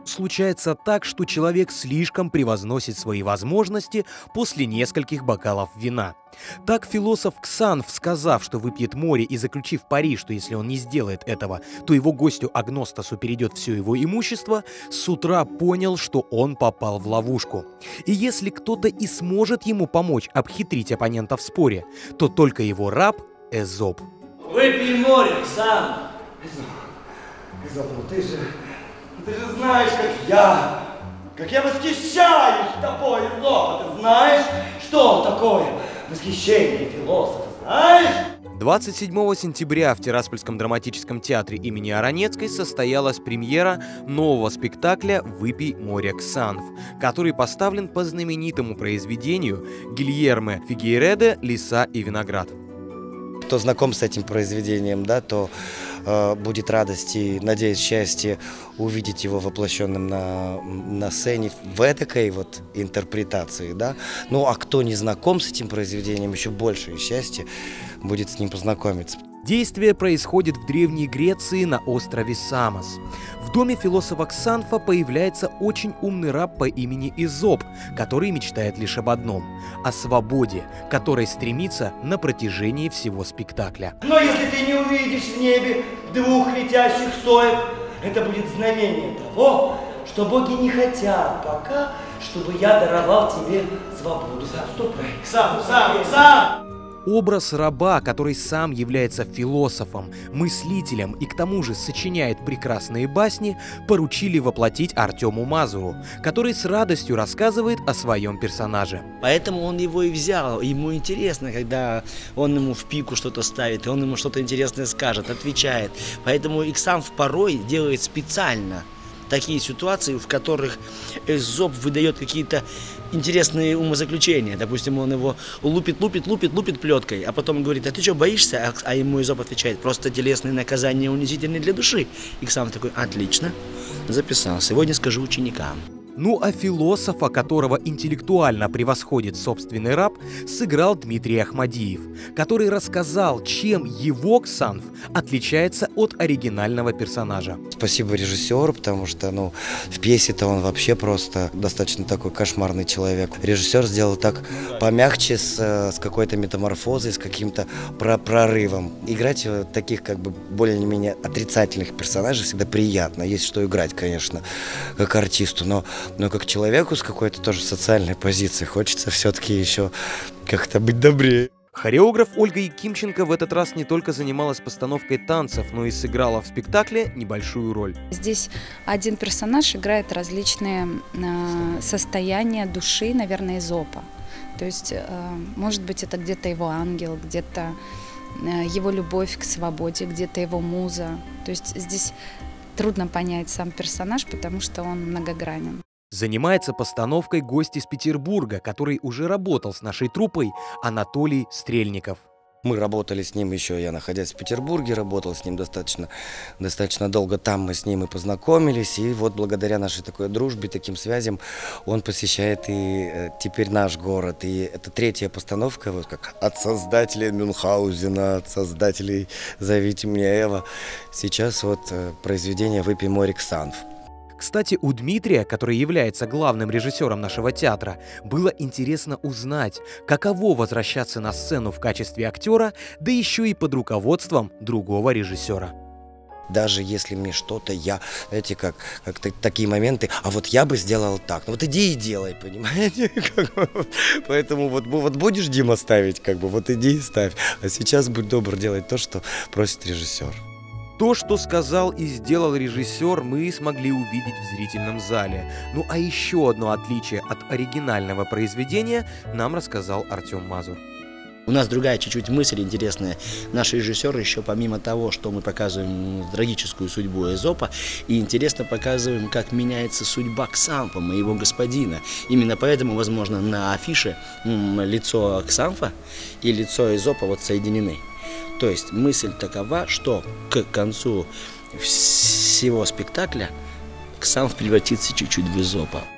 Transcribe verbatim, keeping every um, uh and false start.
Случается так, что человек слишком превозносит свои возможности после нескольких бокалов вина. Так философ Ксанф, сказав, что выпьет море, и заключив пари, что если он не сделает этого, то его гостю Агностасу перейдет все его имущество, с утра понял, что он попал в ловушку. И если кто-то и сможет ему помочь обхитрить оппонента в споре, то только его раб Эзоп. Выпей море, Ксанф. Эзоп, ну ты же... Ты же знаешь, как я, как я восхищаюсь тобой, Эзоп. Ты знаешь, что такое восхищение философа, знаешь? двадцать седьмого сентября в Тираспольском драматическом театре имени Аронецкой состоялась премьера нового спектакля «Выпей море, Ксанф», который поставлен по знаменитому произведению Гильерме Фигейреде «Лиса и виноград». Кто знаком с этим произведением, да, то э, будет радость и, надеюсь, счастье увидеть его воплощенным на, на сцене в этой вот интерпретации, да. Ну, а кто не знаком с этим произведением, еще большее счастье будет с ним познакомиться. Действие происходит в Древней Греции на острове Самос. В доме философа Ксанфа появляется очень умный раб по имени Эзоп, который мечтает лишь об одном – о свободе, которой стремится на протяжении всего спектакля. Но если ты не увидишь в небе двух летящих соек, это будет знамение того, что боги не хотят пока, чтобы я даровал тебе свободу. Ступай. Ксанф, Ксанф, Ксанф! Образ раба, который сам является философом, мыслителем и к тому же сочиняет прекрасные басни, поручили воплотить Артему Мазуру, который с радостью рассказывает о своем персонаже. Поэтому он его и взял. Ему интересно, когда он ему в пику что-то ставит, и он ему что-то интересное скажет, отвечает. Поэтому Ксанф порой делает специально такие ситуации, в которых Эзоп выдает какие-то интересные умозаключения. Допустим, он его лупит, лупит, лупит, лупит плеткой, а потом говорит: а ты что, боишься? А ему Эзоп отвечает: просто телесные наказания унизительны для души. И Ксанф такой: отлично, записал, сегодня скажу ученикам. Ну а философа, которого интеллектуально превосходит собственный раб, сыграл Дмитрий Ахмадиев, который рассказал, чем его Ксанф отличается от оригинального персонажа. Спасибо режиссеру, потому что, ну, в пьесе-то он вообще просто достаточно такой кошмарный человек. Режиссер сделал так помягче, с, с какой-то метаморфозой, с каким-то прорывом. Играть таких как бы более-менее отрицательных персонажей всегда приятно. Есть что играть, конечно, как артисту, но Но как человеку с какой-то тоже социальной позицией хочется все-таки еще как-то быть добрее. Хореограф Ольга Якимченко в этот раз не только занималась постановкой танцев, но и сыграла в спектакле небольшую роль. Здесь один персонаж играет различные э, состояния души, наверное, Эзопа. То есть, э, может быть, это где-то его ангел, где-то э, его любовь к свободе, где-то его муза. То есть здесь трудно понять сам персонаж, потому что он многогранен. Занимается постановкой гость из Петербурга, который уже работал с нашей труппой, Анатолий Стрельников. Мы работали с ним еще, я находясь в Петербурге, работал с ним достаточно, достаточно долго. Там мы с ним и познакомились. И вот благодаря нашей такой дружбе, таким связям, он посещает и э, теперь наш город. И это третья постановка, вот как от создателей Мюнхгаузена, от создателей «Зовите меня Эва». Сейчас вот э, произведение «Выпей море, Ксанф». Кстати, у Дмитрия, который является главным режиссером нашего театра, было интересно узнать, каково возвращаться на сцену в качестве актера, да еще и под руководством другого режиссера. Даже если мне что-то, я, знаете, как, как такие моменты, а вот я бы сделал так. Ну вот иди и делай, понимаете? Поэтому вот, вот будешь, Дима, ставить, как бы, вот иди и ставь. А сейчас будь добр делать то, что просит режиссер. То, что сказал и сделал режиссер, мы смогли увидеть в зрительном зале. Ну а еще одно отличие от оригинального произведения нам рассказал Артем Мазур. У нас другая чуть-чуть мысль интересная. Наш режиссер еще, помимо того, что мы показываем трагическую судьбу Эзопа, и интересно показываем, как меняется судьба Ксанфа, моего господина. Именно поэтому, возможно, на афише лицо Ксанфа и лицо Эзопа вот соединены. То есть мысль такова, что к концу всего спектакля Ксанф превратится чуть-чуть в Эзопа.